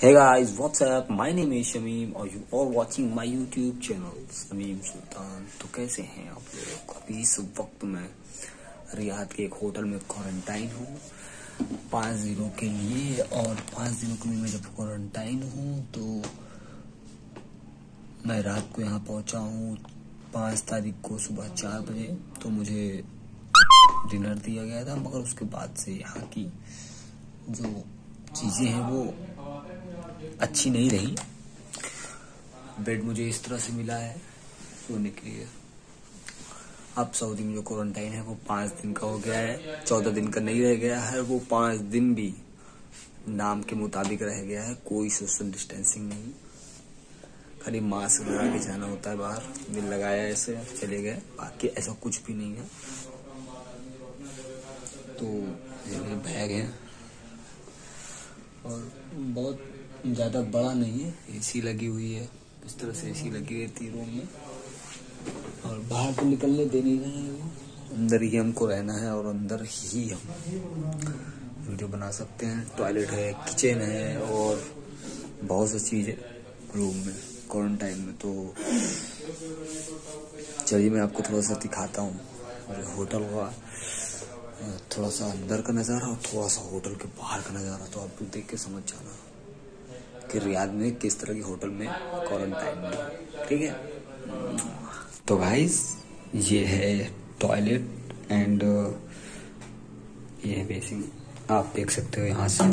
Hey guys, what's up? My name is Shamim और you all watching my YouTube channel Shamim सुल्तान। तो कैसे हैं आप लोग? अभी इस वक्त मैं रियाद के एक होटल में क्वारंटाइन हूँ 5 दिनों के लिए। और 5 दिनों के लिए मैं जब क्वारंटाइन हूँ तो मैं रात को यहाँ पहुँचा हूँ 5 तारीख को सुबह 4 बजे। तो मुझे डिनर दिया गया था, मगर उसके बाद से यहाँ की जो चीज़ें हैं वो अच्छी नहीं रही। बेड मुझे इस तरह से मिला है सोने के लिए। अब सऊदी में जो क्वारंटाइन है वो 5 दिन का हो गया है, 14 दिन का नहीं रह गया है। वो 5 दिन भी नाम के मुताबिक रह गया है। कोई सोशल डिस्टेंसिंग नहीं, खाली मास्क लगा के जाना होता है बाहर। बिल लगाया ऐसे चले गए, बाकी ऐसा कुछ भी नहीं है। तो ये मेरे बैग है और बहुत ज़्यादा बड़ा नहीं है। एसी लगी हुई है, इस तरह से एसी लगी रहती है रूम में। और बाहर तो निकलने दे नहीं रहे हैं, अंदर ही हमको रहना है और अंदर ही हम वीडियो बना सकते हैं। टॉयलेट है, किचन है और बहुत सी चीज़ें रूम में क्वारंटाइन में। तो चलिए मैं आपको थोड़ा सा दिखाता हूँ मेरे होटल का थोड़ा सा अंदर का नज़ारा और थोड़ा सा होटल के बाहर का नज़ारा। तो आप देख के समझ जाना कि रियाद में किस तरह की होटल में क्वारंटाइन में, ठीक है। तो गाइस ये है टॉयलेट एंड ये है बेसिन। आप देख सकते हो यहाँ से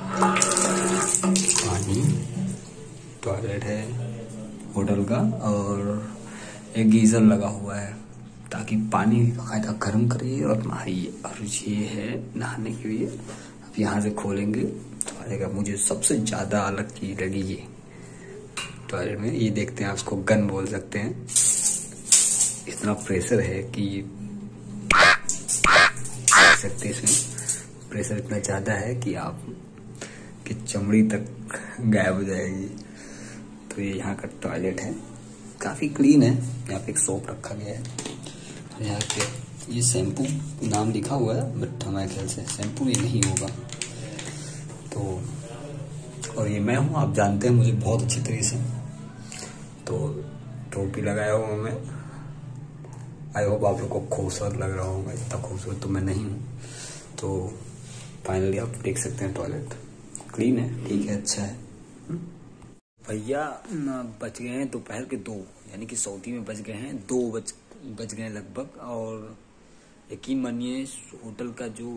पानी, टॉयलेट है होटल का और एक गीजर लगा हुआ है ताकि पानी बाकायदा गर्म करिए और नहाइए। और ये है नहाने के लिए। अब यहाँ से खोलेंगे तो आएगा। मुझे सबसे ज़्यादा अलग चीज़ लगी ये टॉयलेट में। ये देखते हैं, आप इसको गन बोल सकते हैं। इतना प्रेशर है कि देख सकते हैं, इसमें प्रेशर इतना ज़्यादा है कि आप की चमड़ी तक गायब हो जाएगी। तो ये यहाँ का टॉयलेट है, काफ़ी क्लीन है। यहाँ पे एक सोप रखा गया है। यहाँ पे ये शैम्पू नाम लिखा हुआ है, बट हमारे ख्याल से शैम्पू ये नहीं होगा। तो और ये मैं हूँ, आप जानते हैं मुझे बहुत अच्छी तरीके से। तो टोपी लगाया हुआ मैं। आई होप आप लोग को खूबसूरत लग रहा होगा। इतना खूबसूरत तो मैं नहीं हूँ। तो फाइनली आप देख सकते हैं टॉयलेट क्लीन है, ठीक है, अच्छा है। भैया बच गए हैं दोपहर के 2, यानी कि सऊदी में बच गए हैं 2 बज गए लगभग। और यकीन मानिए होटल का जो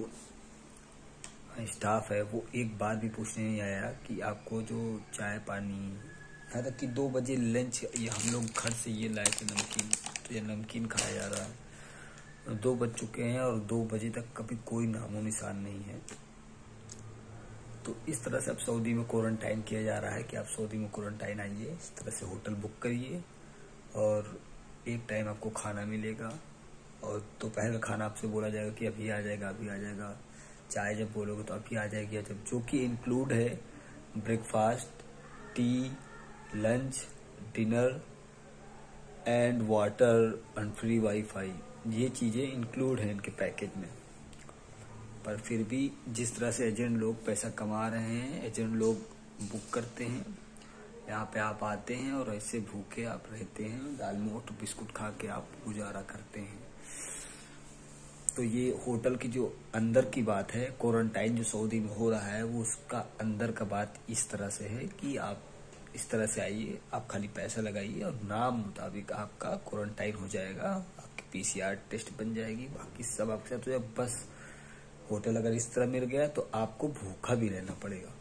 स्टाफ है वो एक बार भी पूछने नहीं आया कि आपको जो चाय पानी, यहाँ तक कि 2 बजे लंच, ये हम लोग घर से ये लाए थे नमकीन, तो ये नमकीन खाया जा रहा है। 2 बज चुके हैं और 2 बजे तक कभी कोई नामो निशान नहीं है। तो इस तरह से अब सऊदी में क्वारंटाइन किया जा रहा है कि आप सऊदी में क्वारंटाइन आइए, इस तरह से होटल बुक करिए और एक टाइम आपको खाना मिलेगा। और दोपहर का खाना आपसे बोला जाएगा कि अभी आ जाएगा, अभी आ जाएगा। चाय जब बोलोगे तो अभी आ जाएगी। जब जो कि इंक्लूड है breakfast, tea, lunch, dinner and water and free WiFi, ये चीज़ें इंक्लूड हैं इनके पैकेज में। पर फिर भी जिस तरह से एजेंट लोग पैसा कमा रहे हैं, एजेंट लोग बुक करते हैं, यहाँ पे आप आते हैं और ऐसे भूखे आप रहते हैं, दाल मोठ बिस्कुट खा के आप गुजारा करते हैं। तो ये होटल की जो अंदर की बात है, क्वारंटाइन जो सऊदी में हो रहा है, वो उसका अंदर का बात इस तरह से है कि आप इस तरह से आइए, आप खाली पैसा लगाइए और नाम मुताबिक आपका क्वारंटाइन हो जाएगा, आपकी PCR टेस्ट बन जाएगी, बाकी सब आपके साथ हो जाए। बस होटल अगर इस तरह मिल गया तो आपको भूखा भी रहना पड़ेगा।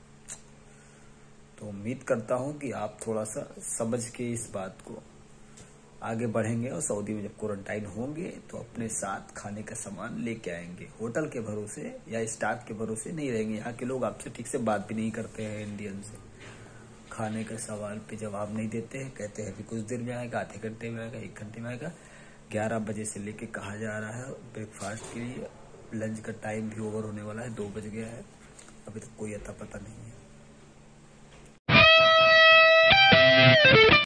तो उम्मीद करता हूं कि आप थोड़ा सा समझ के इस बात को आगे बढ़ेंगे और सऊदी में जब क्वारंटाइन होंगे तो अपने साथ खाने का सामान लेके आएंगे। होटल के भरोसे या स्टाफ के भरोसे नहीं रहेंगे। यहाँ के लोग आपसे ठीक से बात भी नहीं करते हैं इंडियन से। खाने के सवाल पे जवाब नहीं देते हैं, कहते हैं अभी कुछ देर में आएगा, आधे घंटे में आएगा, 1 घंटे में आएगा। 11 बजे से लेके कहा जा रहा है ब्रेकफास्ट के लिए। लंच का टाइम भी ओवर होने वाला है, 2 बज गया है, अभी तक कोई अता पता नहीं है।